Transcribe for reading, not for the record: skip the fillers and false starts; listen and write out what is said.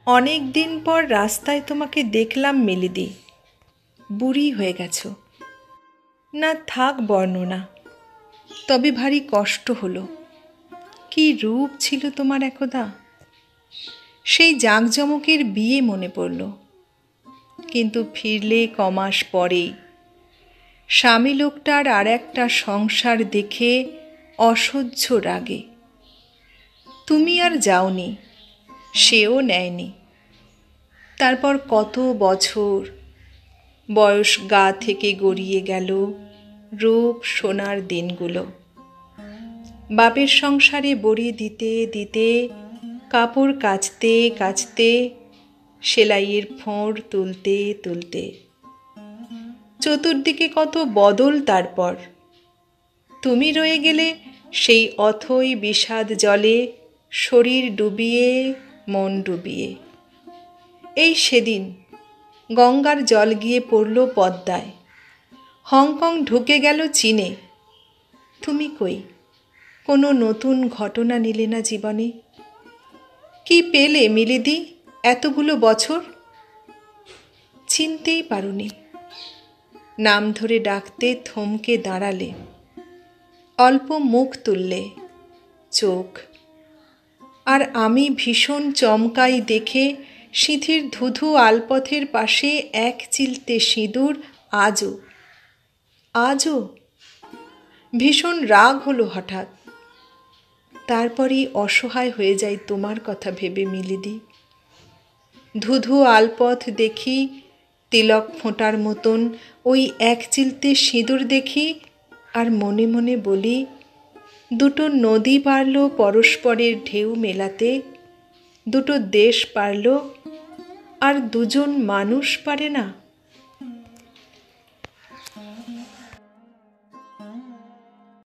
অনেক দিন পর রাস্তায় তোমাকে দেখলাম মিলিদি। বুড়ি হয়ে গেছো। না থাক বর্ণনা, তবে ভারী কষ্ট হলো। কি রূপ ছিল তোমার একদা। সেই জাঁকজমকের বিয়ে মনে পড়ল, কিন্তু ফিরলে কমাস পরেই। স্বামী লোকটার আর একটা সংসার দেখে অসহ্য রাগে। তুমি আর যাওনি, সেও নেয়নি। তারপর কত বছর, বয়স গা থেকে গড়িয়ে গেল, রূপ সোনার দিনগুলো। বাপের সংসারে বড়ি দিতে দিতে, কাপড় কাচতে কাচতে, সেলাইয়ের ফোঁড় তুলতে তুলতে চতুর্দিকে কত বদল। তারপর তুমি রয়ে গেলে সেই অথই বিষাদ জলে, শরীর ডুবিয়ে মন ডুবিয়ে। এই সেদিন গঙ্গার জল গিয়ে পড়ল পদ্মায়, হংকং ঢুকে গেল চীনে। তুমি কই? কোনো নতুন ঘটনা নিলে না জীবনে? কি পেলে মিলিদি এতগুলো বছর? চিনতেই পারোনি। নাম ধরে ডাকতে থমকে দাঁড়ালে, অল্প মুখ তুললে, চোখ। আর আমি ভীষণ চমকাই দেখে সিঁথির ধুধু আলপথের পাশে এক চিলতে সিঁদুর। আজও আজও ভীষণ রাগ হলো হঠাৎ। তারপরই অসহায় হয়ে যাই তোমার কথা ভেবে মিলিদি। ধুধু আলপথ দেখি, তিলক ফোঁটার মতন ওই এক চিলতে সিঁদুর দেখি, আর মনে মনে বলি, দুটো নদী পারল পরস্পরের ঢেউ মেলাতে, দুটো দেশ পারল, আর দুজন মানুষ পারে না।